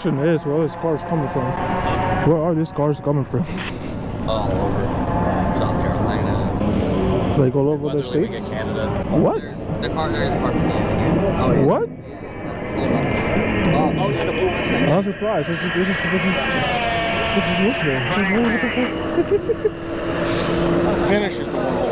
question is, where are these cars coming from? Where are these cars coming from? All over South Carolina. Like all over the states? Canada. What? There is a car from Canada. Oh, yeah. What? Oh, yeah, the blue Mustang. I was surprised. This is Michigan. What the fuck? Finishes the world.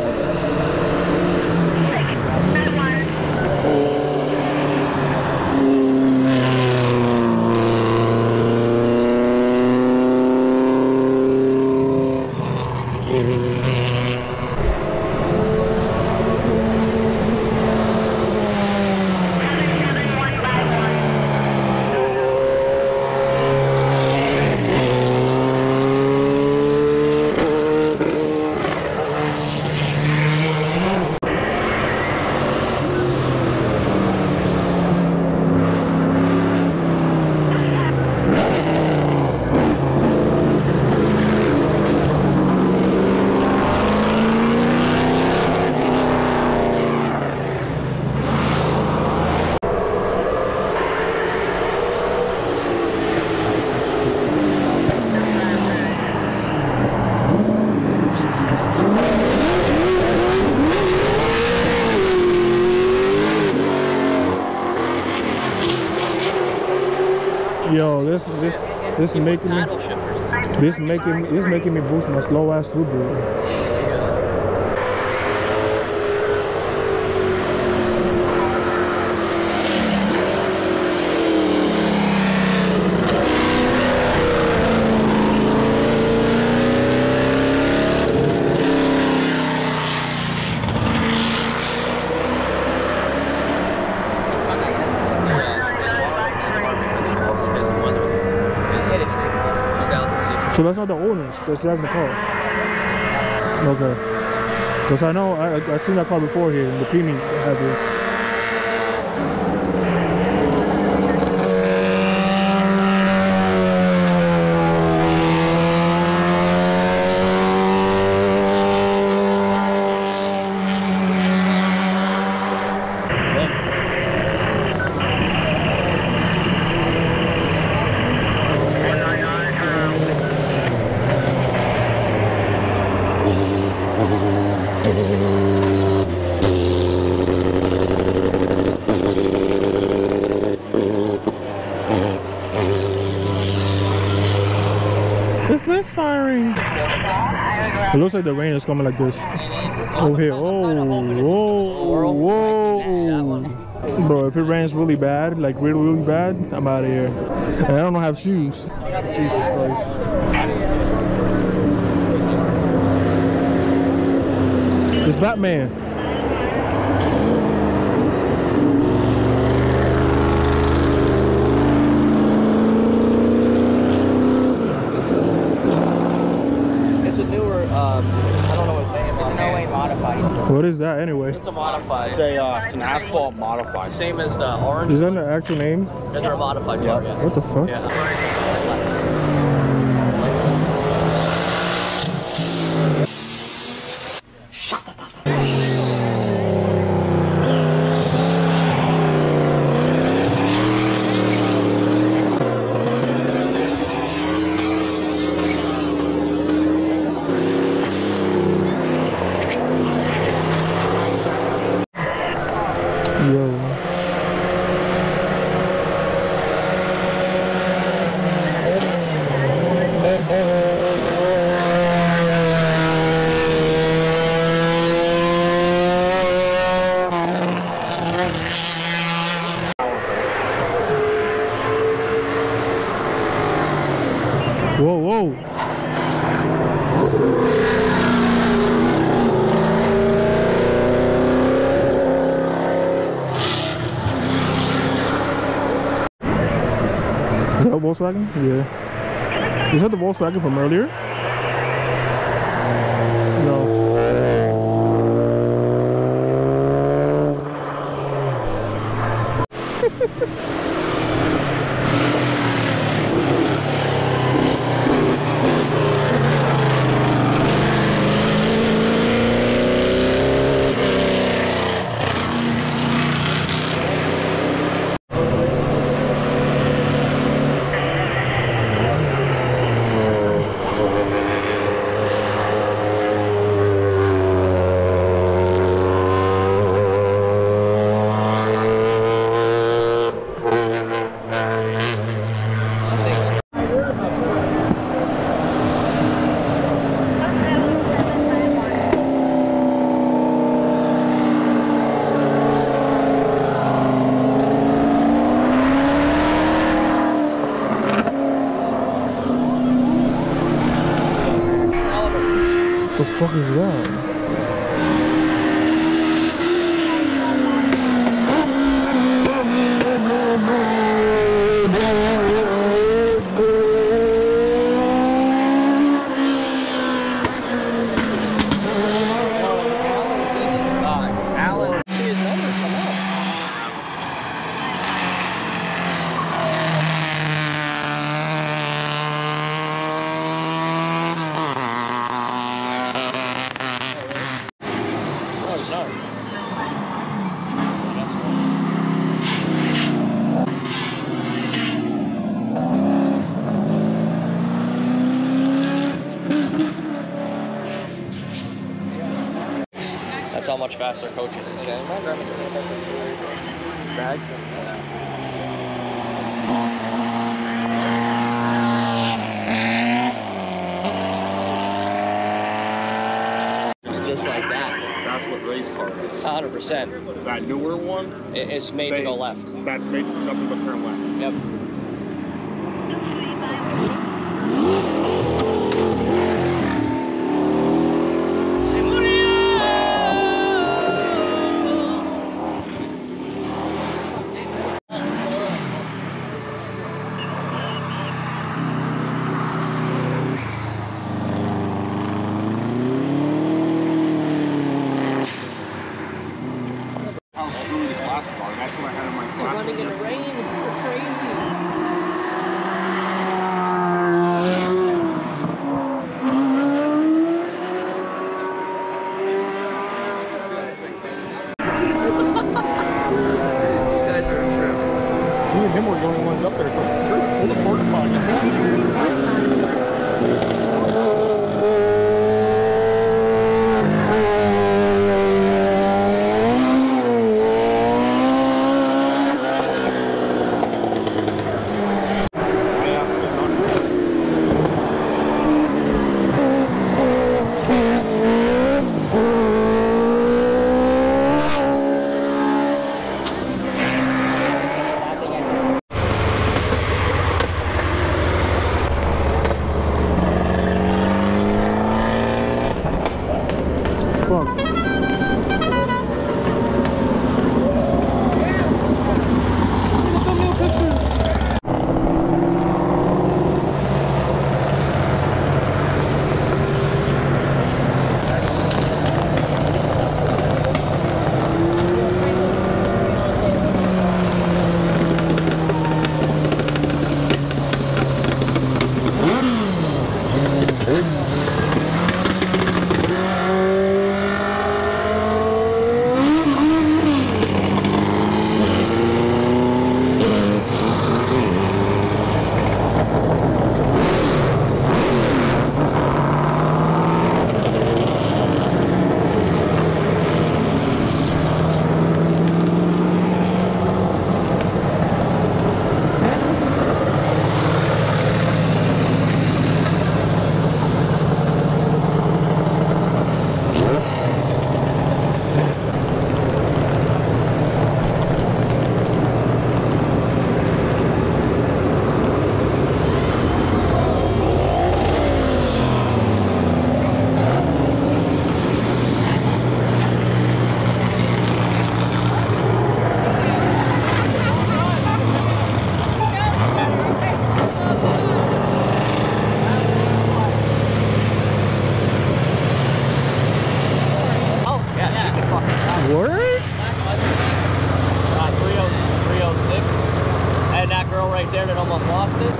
Yo, this is making me this making me boost my slow ass Subaru. So that's not the owners that's driving the car. Okay. Because I know I've seen that car before here in the premium have here. It's misfiring. It looks like the rain is coming like this. Oh here. Oh, whoa. Bro, if it rains really bad, like really bad, I'm out of here. And I don't have shoes. Jesus Christ. It's Batman. I don't know his name. It's an 08 modified. What is that anyway? It's a modified. It's an asphalt modified. Same as the orange. Is that the actual name? And they're a modified car, yeah. What the fuck? Yeah. Whoa, whoa. Is that a Volkswagen? Yeah. Is that the Volkswagen from earlier? No. The fuck is that? That's how much faster coaching is. Yeah, bag. It's just like that. That's what race car is. 100%. That newer one, It's made to go left. that's made nothing but turn left. Yep. How screwy the classes are. That's what I had in my class. Running in the rain. You're crazy. Me and him were the only ones up there, so it's pull the porta potty. Word? 306. And that girl right there that almost lost it.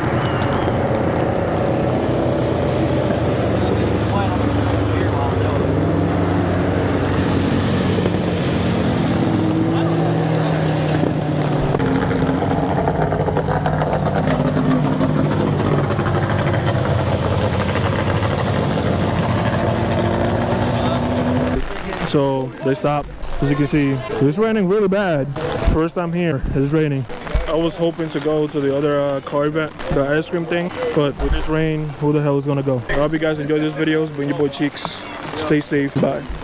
So they stopped. As you can see, it's raining really bad. First time here, it's raining. I was hoping to go to the other car event, the ice cream thing, but with this rain, who the hell is gonna go? I hope you guys enjoyed this videos. Been your boy Cheeks. Stay safe. Bye.